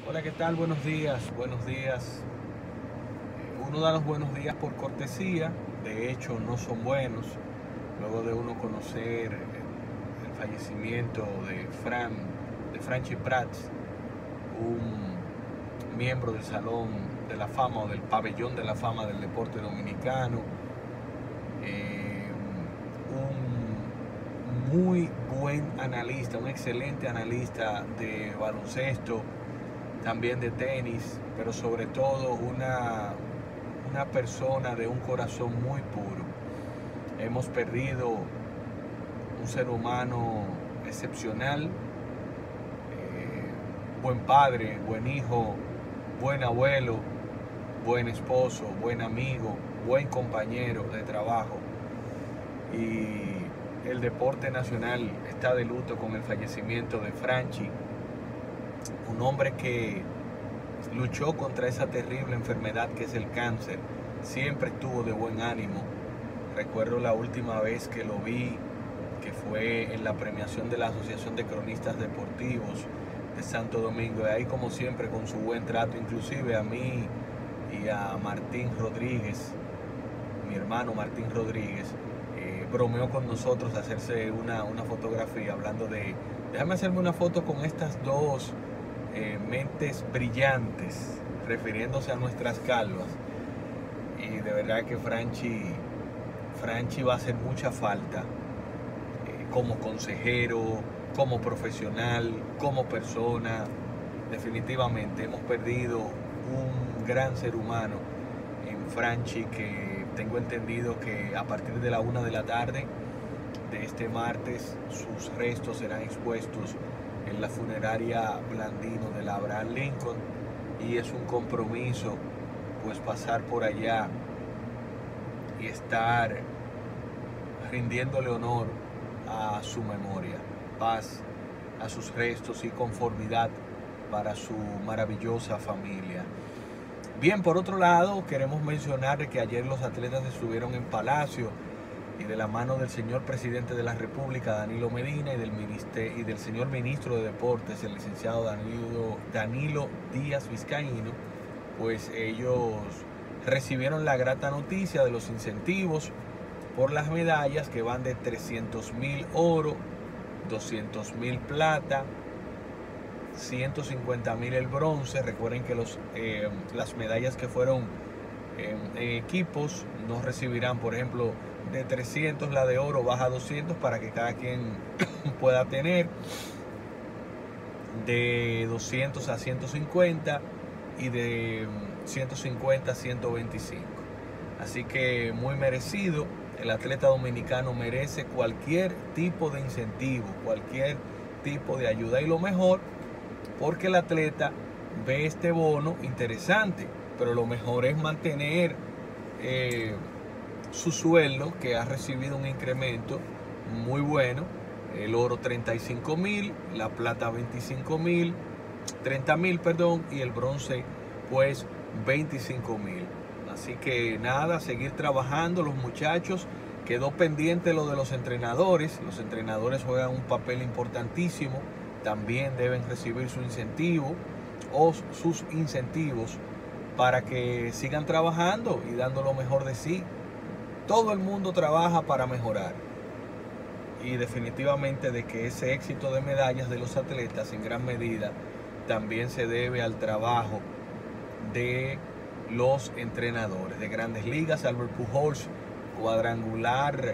Hola, ¿qué tal? Buenos días, buenos días. Uno da los buenos días por cortesía, de hecho no son buenos. Luego de uno conocer el fallecimiento de Franchi Prats, un miembro del Salón de la Fama o del Pabellón de la Fama del Deporte Dominicano, un muy buen analista, un excelente analista de baloncesto, también de tenis, pero sobre todo una persona de un corazón muy puro. Hemos perdido un ser humano excepcional, buen padre, buen hijo, buen abuelo, buen esposo, buen amigo, buen compañero de trabajo. Y el deporte nacional está de luto con el fallecimiento de Franchi, un hombre que luchó contra esa terrible enfermedad que es el cáncer. Siempre estuvo de buen ánimo. Recuerdo la última vez que lo vi, que fue en la premiación de la Asociación de Cronistas Deportivos de Santo Domingo. Y ahí, como siempre, con su buen trato, inclusive a mí y a Martín Rodríguez, mi hermano Martín Rodríguez, bromeó con nosotros a hacerse una fotografía, hablando de: déjame hacerme una foto con estas dos mentes brillantes, refiriéndose a nuestras calvas. Y de verdad que Franchi va a hacer mucha falta, como consejero, como profesional, como persona. Definitivamente hemos perdido un gran ser humano en Franchi, que tengo entendido que a partir de la 1 de la tarde de este martes sus restos serán expuestos en la funeraria Blandino de la Abraham Lincoln, y es un compromiso pues pasar por allá y estar rindiéndole honor a su memoria, paz a sus restos y conformidad para su maravillosa familia. Bien, por otro lado, queremos mencionar que ayer los atletas estuvieron en Palacio, y de la mano del señor presidente de la República, Danilo Medina, y del señor ministro de Deportes, el licenciado Danilo Díaz Vizcaíno, pues ellos recibieron la grata noticia de los incentivos por las medallas, que van de 300,000 oro, 200,000 plata, 150,000 el bronce. Recuerden que las medallas que fueron en equipos no recibirán, por ejemplo, de 300 la de oro baja a 200, para que cada quien pueda tener. De 200 a 150 y de 150 a 125. Así que muy merecido. El atleta dominicano merece cualquier tipo de incentivo, cualquier tipo de ayuda, y lo mejor, porque el atleta ve este bono interesante, pero lo mejor es mantener su sueldo, que ha recibido un incremento muy bueno. El oro 35,000, la plata 25,000, 30,000, perdón, y el bronce pues 25,000. Así que nada, seguir trabajando. Los muchachos, quedó pendiente lo de los entrenadores. Los entrenadores juegan un papel importantísimo, también deben recibir su incentivo o sus incentivos para que sigan trabajando y dando lo mejor de sí. Todo el mundo trabaja para mejorar, y definitivamente de que ese éxito de medallas de los atletas en gran medida también se debe al trabajo de los entrenadores de Grandes Ligas. Albert Pujols, cuadrangular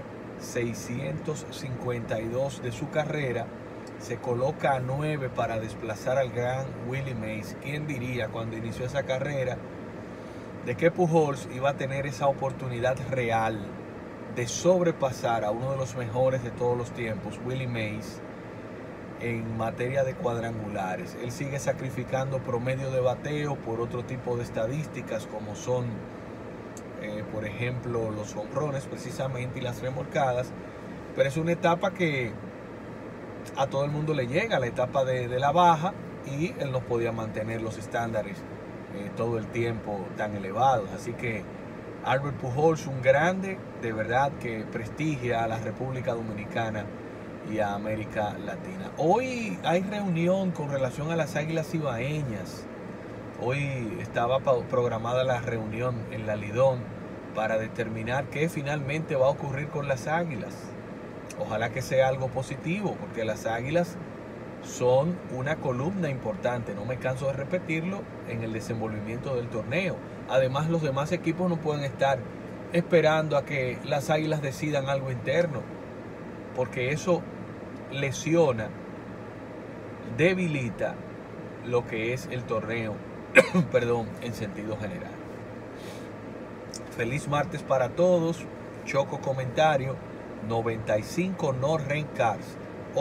652 de su carrera, se coloca a 9 para desplazar al gran Willie Mays. ¿Quién diría cuando inició esa carrera de que Pujols iba a tener esa oportunidad real de sobrepasar a uno de los mejores de todos los tiempos, Willie Mays, en materia de cuadrangulares? Él sigue sacrificando promedio de bateo por otro tipo de estadísticas, como son, por ejemplo, los jonrones precisamente y las remolcadas. Pero es una etapa que a todo el mundo le llega, la etapa de la baja, y él no podía mantener los estándares todo el tiempo tan elevados. Así que Albert Pujols, un grande de verdad, que prestigia a la República Dominicana y a América Latina. Hoy hay reunión con relación a las Águilas Ibaeñas. Hoy estaba programada la reunión en la Lidón para determinar qué finalmente va a ocurrir con las Águilas. Ojalá que sea algo positivo, porque las Águilas son una columna importante, no me canso de repetirlo, en el desenvolvimiento del torneo. Además, los demás equipos no pueden estar esperando a que las Águilas decidan algo interno, porque eso lesiona, debilita lo que es el torneo, perdón, en sentido general. Feliz martes para todos. Choco comentario 95 North Rain Cars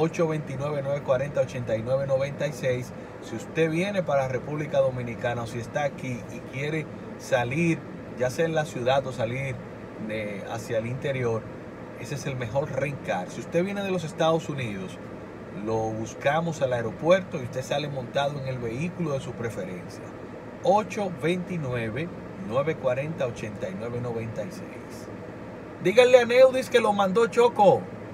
829-940-8996. Si usted viene para República Dominicana o si está aquí y quiere salir, ya sea en la ciudad o salir hacia el interior, ese es el mejor Rain Car. Si usted viene de los Estados Unidos, lo buscamos al aeropuerto y usted sale montado en el vehículo de su preferencia. 829-940-8996. Díganle a Neudis que lo mandó Choco.